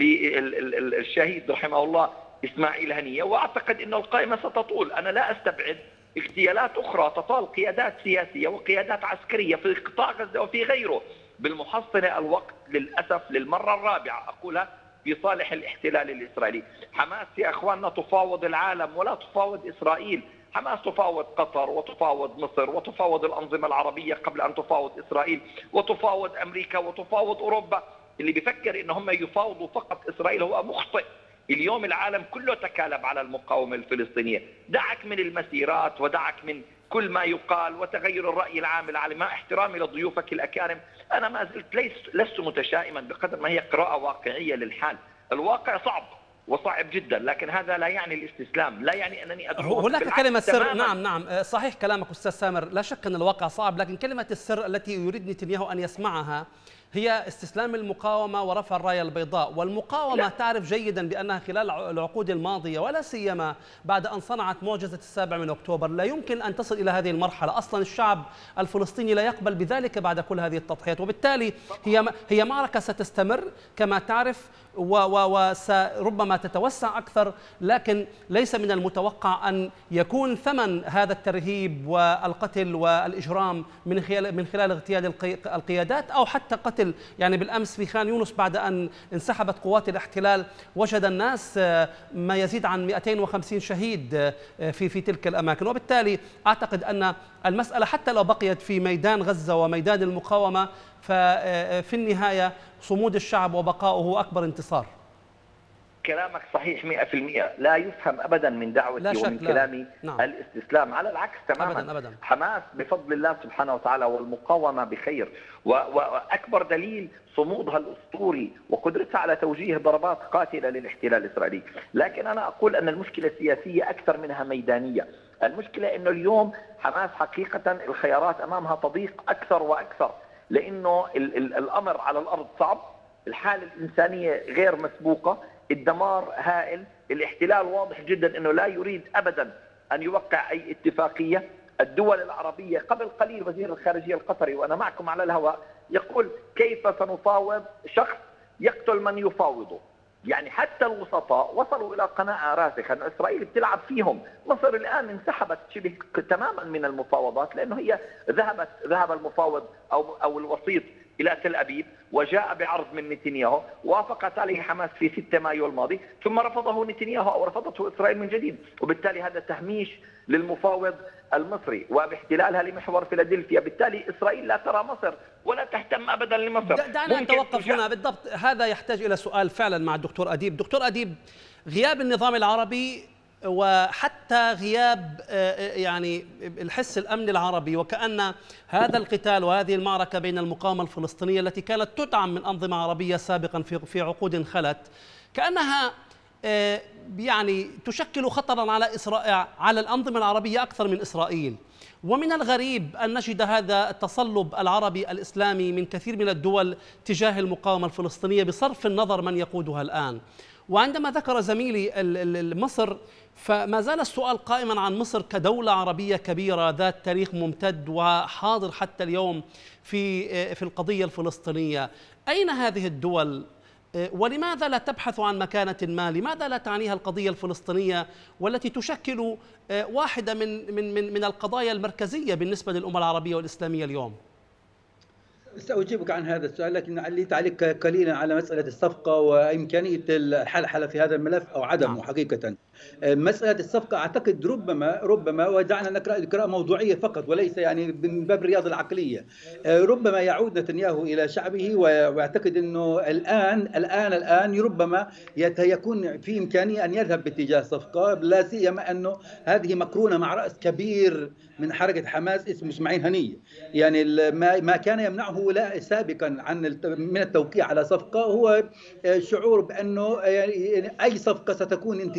للشهيد رحمه الله إسماعيل هنية. وأعتقد أن القائمة ستطول. أنا لا أستبعد اغتيالات أخرى تطال قيادات سياسية وقيادات عسكرية في قطاع غزة وفي غيره. بالمحصلة الوقت للأسف للمرة الرابعة أقولها في صالح الاحتلال الإسرائيلي. حماس يا أخواننا تفاوض العالم ولا تفاوض إسرائيل. حماس تفاوض قطر وتفاوض مصر وتفاوض الأنظمة العربية قبل أن تفاوض إسرائيل وتفاوض أمريكا وتفاوض أوروبا. اللي بيفكر إن هم يفاوضوا فقط إسرائيل هو مخطئ. اليوم العالم كله تكالب على المقاومة الفلسطينية. دعك من المسيرات ودعك من كل ما يقال وتغير الرأي العام العالمي. مع احترامي لضيوفك الأكارم، أنا ما زلت ليس لست متشائما بقدر ما هي قراءة واقعية للحال. الواقع صعب وصعب جدا، لكن هذا لا يعني الاستسلام، لا يعني أنني أدعو. هناك كلمة سر. نعم نعم صحيح كلامك أستاذ سامر، لا شك أن الواقع صعب، لكن كلمة السر التي يريد نتنياهو أن يسمعها هي استسلام المقاومة ورفع الراية البيضاء. والمقاومة لا. تعرف جيدا بأنها خلال العقود الماضية ولا سيما بعد أن صنعت معجزة السابع من أكتوبر لا يمكن أن تصل إلى هذه المرحلة. أصلا الشعب الفلسطيني لا يقبل بذلك بعد كل هذه التضحيات، وبالتالي هي هي معركة ستستمر كما تعرف وربما تتوسع أكثر، لكن ليس من المتوقع أن يكون ثمن هذا الترهيب والقتل والإجرام من خلال من خلال اغتيال القيادات أو حتى قتل. يعني بالأمس في خان يونس بعد أن انسحبت قوات الاحتلال وجد الناس ما يزيد عن مئتين وخمسين شهيد في في تلك الأماكن. وبالتالي أعتقد أن المسألة حتى لو بقيت في ميدان غزة وميدان المقاومة ففي النهاية صمود الشعب وبقاؤه أكبر انتصار. كلامك صحيح مئة بالمئة، لا يفهم أبدا من دعوتي ومن كلامي نعم. الاستسلام، على العكس تماما. أبداً أبداً. حماس بفضل الله سبحانه وتعالى والمقاومة بخير، وأكبر دليل صمودها الأسطوري وقدرتها على توجيه ضربات قاتلة للاحتلال الإسرائيلي. لكن أنا أقول أن المشكلة السياسية أكثر منها ميدانية. المشكلة أنه اليوم حماس حقيقة الخيارات أمامها تضيق أكثر وأكثر، لأنه ال ال الأمر على الأرض صعب، الحالة الإنسانية غير مسبوقة، الدمار هائل، الاحتلال واضح جدا أنه لا يريد أبدا أن يوقع أي اتفاقية. الدول العربية قبل قليل وزير الخارجية القطري وأنا معكم على الهواء يقول كيف سنفاوض شخص يقتل من يفاوضه. يعني حتى الوسطاء وصلوا إلى قناعة راسخة أن إسرائيل بتلعب فيهم. مصر الآن انسحبت شبه تماما من المفاوضات لأنه هي ذهبت ذهب المفاوض أو أو الوسيط إلى تل أبيب وجاء بعرض من نتنياهو وافقت عليه حماس في ستة مايو الماضي، ثم رفضه نتنياهو أو رفضته إسرائيل من جديد، وبالتالي هذا تهميش للمفاوض المصري وباحتلالها لمحور فيلادلفيا. بالتالي إسرائيل لا ترى مصر ولا تهتم أبدا لمصر. دعنا نتوقف هنا بالضبط، هذا يحتاج إلى سؤال فعلا مع الدكتور أديب. دكتور أديب، غياب النظام العربي وحتى غياب يعني الحس الأمني العربي، وكأن هذا القتال وهذه المعركة بين المقاومة الفلسطينية التي كانت تدعم من أنظمة عربية سابقا في في عقود خلت، كأنها يعني تشكل خطرا على إسرائيل على الأنظمة العربية أكثر من إسرائيل. ومن الغريب أن نجد هذا التصلب العربي الإسلامي من كثير من الدول تجاه المقاومة الفلسطينية بصرف النظر من يقودها الآن. وعندما ذكر زميلي مصر فما زال السؤال قائما عن مصر كدولة عربية كبيرة ذات تاريخ ممتد وحاضر حتى اليوم في في القضية الفلسطينية. أين هذه الدول؟ ولماذا لا تبحث عن مكانة ما؟ لماذا لا تعنيها القضية الفلسطينية والتي تشكل واحدة من من من من القضايا المركزية بالنسبة للأمة العربية والإسلامية اليوم؟ سأجيبك عن هذا السؤال، لكن علي تعليق قليلا على مسألة الصفقة وإمكانية الحلحلة في هذا الملف أو عدمه. نعم. حقيقة مسألة الصفقة أعتقد ربما ربما ودعنا نقرأ قراءة موضوعية فقط وليس يعني من باب الرياضة العقلية. ربما يعود نتنياهو إلى شعبه ويعتقد أنه الآن الآن الآن ربما يكون في إمكانية أن يذهب باتجاه صفقة، لا سيما أنه هذه مقرونة مع رأس كبير من حركة حماس اسمه إسماعيل هنية. يعني ما كان يمنعه لا سابقا عن من التوقيع على صفقة هو شعور بأنه أي صفقة ستكون انتصار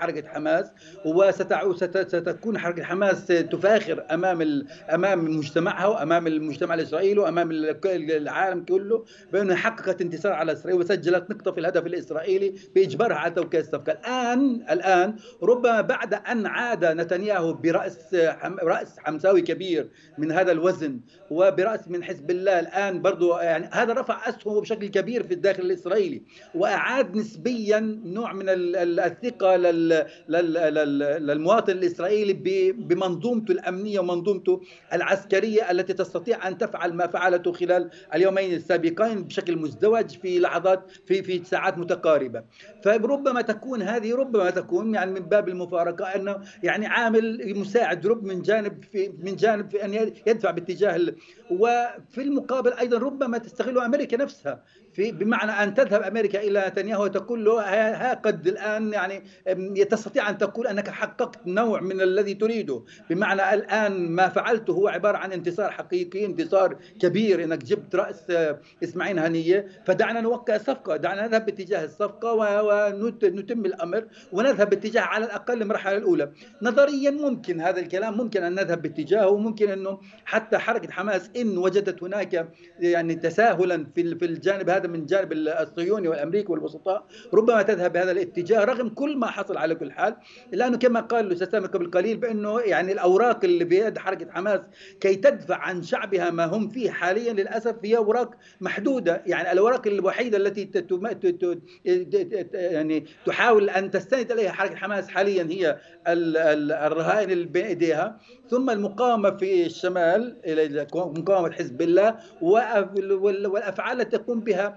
لحركة حماس، وستكون حركة حماس تفاخر أمام أمام مجتمعها وأمام المجتمع الإسرائيلي وأمام العالم كله بأنها حققت انتصار على إسرائيل وسجلت نقطة في الهدف الإسرائيلي بإجبارها على توقيع الصفقة. الآن الآن ربما بعد أن عاد نتنياهو برأس رأس حمساوي كبير من هذا الوزن وبرأس من حزب الله، الآن برضو يعني هذا رفع أسهمه بشكل كبير في الداخل الإسرائيلي وأعاد نسبيا نوع من الثقة للمواطن الإسرائيلي بمنظومته الأمنية ومنظومته العسكرية التي تستطيع أن تفعل ما فعلته خلال اليومين السابقين بشكل مزدوج في لحظات في في ساعات متقاربة. فربما تكون هذه ربما تكون يعني من باب المفارقة أنه يعني عامل مساعد رب من جانب في من جانب في أن يدفع باتجاه ال... وفي المقابل أيضا ربما تستغل أمريكا نفسها في بمعنى أن تذهب أمريكا إلى نتنياهو وتقول له ها قد الآن يعني تستطيع أن تقول أنك حققت نوع من الذي تريده، بمعنى الآن ما فعلته هو عبارة عن انتصار حقيقي، انتصار كبير أنك جبت رأس إسماعيل هنية، فدعنا نوقع الصفقة، دعنا نذهب باتجاه الصفقة ونتم الأمر ونذهب باتجاه على الأقل المرحلة الأولى. نظريا ممكن هذا الكلام، ممكن أن نذهب باتجاهه، وممكن أنه حتى حركة حماس إن وجدت هناك يعني تساهلا في في الجانب هذا من جانب الصهيوني والأمريكي والوسطاء ربما تذهب بهذا الاتجاه رغم كل ما حصل على كل حال، لأنه كما قال الأستاذ سامي قبل قليل بأنه يعني الأوراق اللي بيد حركة حماس كي تدفع عن شعبها ما هم فيه حاليا للأسف هي أوراق محدودة. يعني الأوراق الوحيدة التي يعني تحاول أن تستند إليها حركة حماس حاليا هي الرهائن اللي بين إيديها، ثم المقاومة في الشمال إلى مقاومة حزب الله والأفعال التي تقوم بها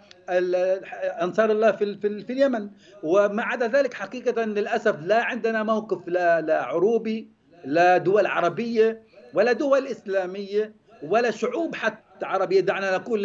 أنصار الله في في اليمن. وما عدا ذلك حقيقة للأسف لا عندنا موقف لا لا عروبي، لا دول عربية ولا دول إسلامية ولا شعوب حتى عربية. دعنا نقول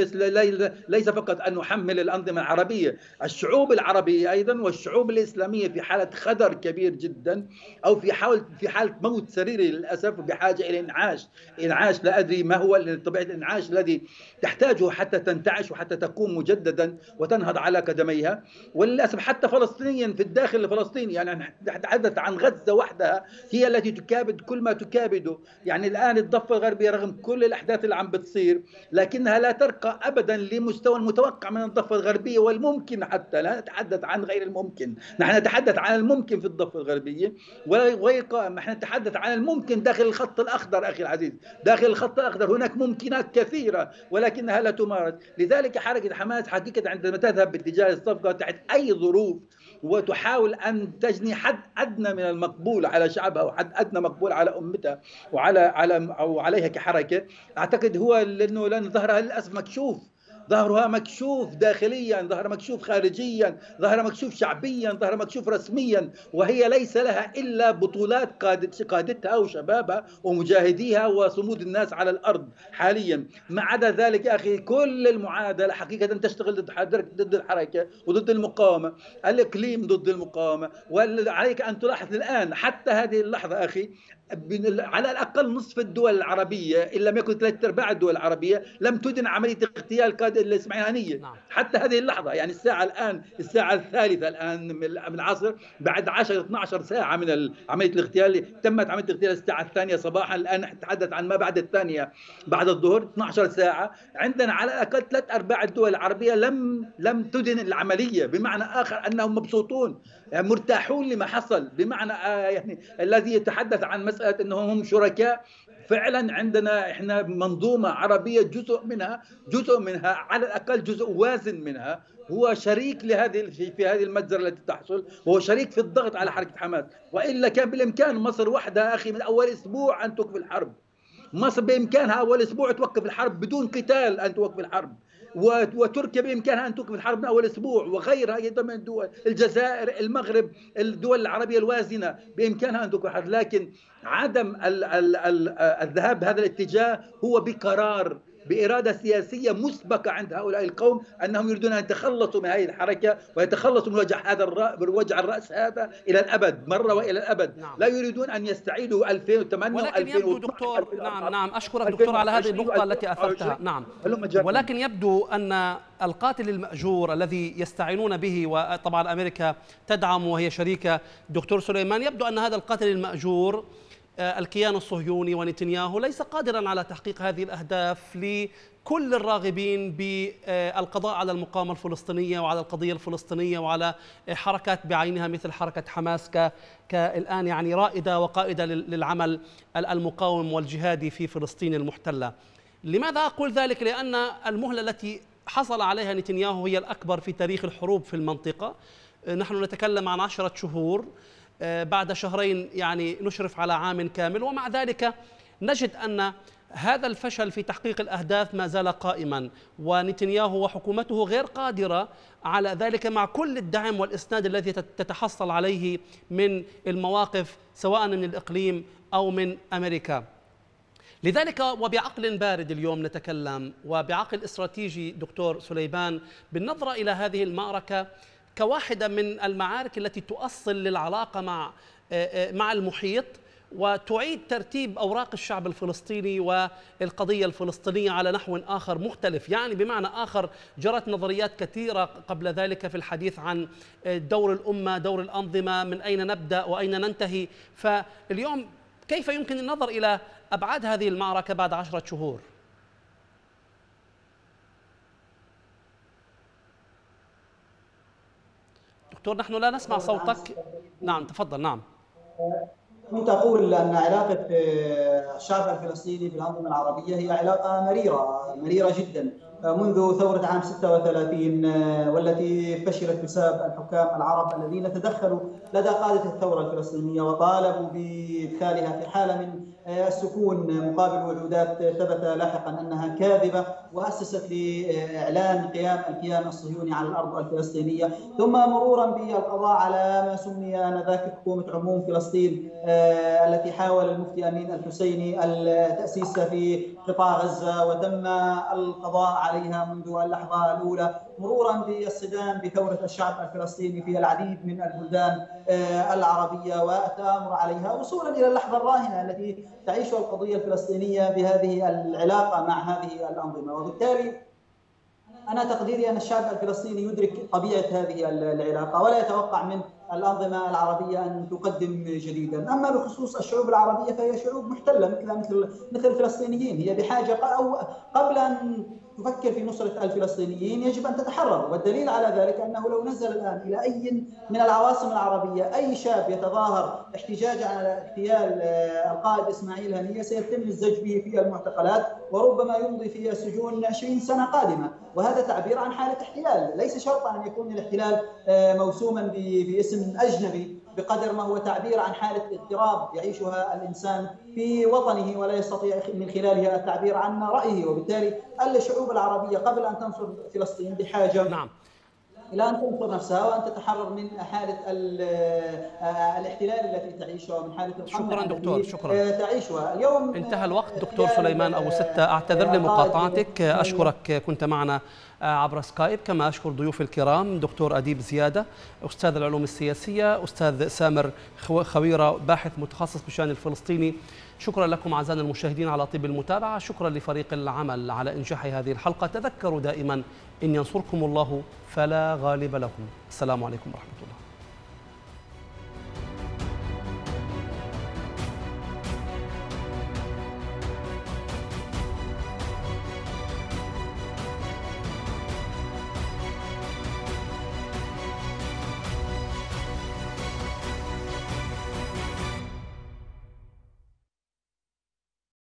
ليس فقط أن نحمل الأنظمة العربية، الشعوب العربية أيضا والشعوب الإسلامية في حالة خطر كبير جدا، أو في حالة في حالة موت سريري للأسف، بحاجة إلى إنعاش إنعاش لا أدري ما هو طبيعة الإنعاش الذي تحتاجه حتى تنتعش وحتى تقوم مجددا وتنهض على قدميها. وللأسف حتى فلسطينيا في الداخل الفلسطيني، يعني نتحدث عن غزة وحدها هي التي تكابد كل ما تكابده. يعني الآن الضفة الغربية رغم كل الأحداث اللي عم بتصير لكنها لا ترقى أبدا لمستوى المتوقع من الضفة الغربية والممكن، حتى لا نتحدث عن غير الممكن، نحن نتحدث عن الممكن في الضفة الغربية ولا غير قائم. نحن نتحدث عن الممكن داخل الخط الأخضر أخي العزيز، داخل الخط الأخضر هناك ممكنات كثيرة ولكنها لا تمارس. لذلك حركة حماس حقيقة عندما تذهب باتجاه الصفقة تحت أي ظروف وتحاول أن تجني حد أدنى من المقبول على شعبها وحد أدنى مقبول على أمتها وعلى على أو عليها كحركة، أعتقد هو لأنه لأن ظهرها للأسف مكشوف، ظهرها مكشوف داخليا، ظهرها مكشوف خارجيا، ظهرها مكشوف شعبيا، ظهرها مكشوف رسميا، وهي ليس لها إلا بطولات قادتها وشبابها ومجاهديها وصمود الناس على الأرض حاليا. ما عدا ذلك يا أخي كل المعادلة حقيقة تشتغل ضد ضد الحركة وضد المقاومة، الإقليم ضد المقاومة. وعليك أن تلاحظ الآن حتى هذه اللحظة أخي على الأقل نصف الدول العربية إن لم يكن ثلاثة أرباع الدول العربية لم تدن عملية اغتيال قائد الإسماعيل هنية. نعم. حتى هذه اللحظة يعني الساعة الآن الساعة الثالثة الآن من العصر بعد عشرة اثنتي عشرة ساعة من عملية الاغتيال، تمت عملية الاغتيال الساعة الثانية صباحا، الآن نتحدث عن ما بعد الثانية بعد الظهر اثنتي عشرة ساعة. عندنا على الأقل ثلاث أرباع الدول العربية لم لم تدن العملية، بمعنى آخر أنهم مبسوطون مرتاحون لما حصل، بمعنى يعني الذي يتحدث عن مسألة أنهم هم شركاء فعلا. عندنا احنا منظومة عربية جزء منها جزء منها على الأقل جزء وازن منها هو شريك لهذه في هذه المجزرة التي تحصل، وهو شريك في الضغط على حركة حماس. وإلا كان بالإمكان مصر وحدها أخي من أول أسبوع أن توقف الحرب، مصر بإمكانها أول أسبوع توقف الحرب بدون قتال أن توقف الحرب، وتركيا بإمكانها أن توقف الحرب من أول أسبوع، وغيرها أيضا من الدول، الجزائر، المغرب، الدول العربية الوازنة بإمكانها أن توقف الحرب. لكن عدم ال ال ال الذهاب بهذا الاتجاه هو بقرار بإرادة سياسية مسبقة عند هؤلاء القوم أنهم يريدون أن يتخلصوا من هذه الحركة ويتخلصوا من وجع هذا الرأس، من وجع الرأس هذا إلى الأبد، مرة وإلى الأبد. نعم. لا يريدون أن يستعيدوا ألفين وثمانية ولكن يبدو دكتور، نعم نعم أشكرك دكتور على هذه النقطة التي أثرتها. نعم، ولكن يبدو أن القاتل المأجور الذي يستعينون به، وطبعا أمريكا تدعم وهي شريكة دكتور سليمان، يبدو أن هذا القاتل المأجور الكيان الصهيوني ونتنياهو ليس قادرا على تحقيق هذه الأهداف لكل الراغبين بالقضاء على المقاومة الفلسطينية وعلى القضية الفلسطينية وعلى حركات بعينها مثل حركة حماس كالآن يعني رائدة وقائدة للعمل المقاوم والجهادي في فلسطين المحتلة. لماذا أقول ذلك؟ لأن المهلة التي حصل عليها نتنياهو هي الأكبر في تاريخ الحروب في المنطقة. نحن نتكلم عن عشرة شهور، بعد شهرين يعني نشرف على عام كامل، ومع ذلك نجد أن هذا الفشل في تحقيق الأهداف ما زال قائما، ونتنياهو وحكومته غير قادرة على ذلك مع كل الدعم والإسناد الذي تتحصل عليه من المواقف سواء من الإقليم أو من أمريكا. لذلك وبعقل بارد اليوم نتكلم، وبعقل استراتيجي دكتور سليمان، بالنظرة إلى هذه المعركة كواحدة من المعارك التي تؤصل للعلاقة مع مع المحيط وتعيد ترتيب أوراق الشعب الفلسطيني والقضية الفلسطينية على نحو آخر مختلف. يعني بمعنى آخر جرت نظريات كثيرة قبل ذلك في الحديث عن دور الأمة، دور الأنظمة، من أين نبدأ وأين ننتهي. فاليوم كيف يمكن النظر إلى أبعاد هذه المعركة بعد عشرة شهور؟ دكتور نحن لا نسمع صوتك. نعم تفضل. نعم كنت أقول أن علاقة الشعب الفلسطيني بالأنظمة العربية هي علاقة مريرة مريرة جدا منذ ثورة عام ستة وثلاثين، والتي فشلت بسبب الحكام العرب الذين تدخلوا لدى قادة الثورة الفلسطينية وطالبوا بإدخالها في حالة من السكون مقابل وعودات ثبت لاحقا أنها كاذبة، وأسست لإعلان قيام الكيان الصهيوني على الأرض الفلسطينية، ثم مرورا بالقضاء على ما سمي آنذاك حكومة عموم فلسطين التي حاول المفتي أمين الحسيني التأسيس في قطاع غزة وتم القضاء عليها منذ اللحظة الأولى، مرورا بالصدام بثورة الشعب الفلسطيني في العديد من البلدان العربية والتآمر عليها، وصولا إلى اللحظة الراهنة التي تعيشها القضية الفلسطينية بهذه العلاقة مع هذه الأنظمة. وبالتالي أنا تقديري أن الشعب الفلسطيني يدرك طبيعة هذه العلاقة ولا يتوقع من الأنظمة العربية أن تقدم جديدا. أما بخصوص الشعوب العربية فهي شعوب محتلة مثل مثل مثل الفلسطينيين، هي بحاجة أو قبل أن تفكر في نصرة الفلسطينيين يجب أن تتحرر، والدليل على ذلك أنه لو نزل الآن إلى أي من العواصم العربية أي شاب يتظاهر احتجاجا على اغتيال القائد إسماعيل هنية سيتم الزج به في المعتقلات وربما يمضي في السجون عشرين سنة قادمة، وهذا تعبير عن حالة احتلال. ليس شرطا أن يكون الاحتلال موسوما باسم أجنبي بقدر ما هو تعبير عن حالة اضطراب يعيشها الإنسان في وطنه ولا يستطيع من خلالها التعبير عن رأيه. وبالتالي الشعوب العربية قبل أن تنصر فلسطين بحاجة نعم. إلى أن تنصر نفسها وأن تتحرر من حالة الاحتلال التي تعيشها ومن حالة القمع شكرا دكتور. شكرا. تعيشها اليوم. انتهى الوقت دكتور سليمان أبو ستة، أعتذر لمقاطعتك، أشكرك، كنت معنا عبر سكايب، كما أشكر ضيوف الكرام دكتور أديب زيادة أستاذ العلوم السياسية، أستاذ سامر خويرة باحث متخصص بالشأن الفلسطيني. شكرا لكم أعزائنا المشاهدين على طيب المتابعة، شكرا لفريق العمل على إنجاح هذه الحلقة. تذكروا دائما إن ينصركم الله فلا غالب لكم. السلام عليكم ورحمة الله.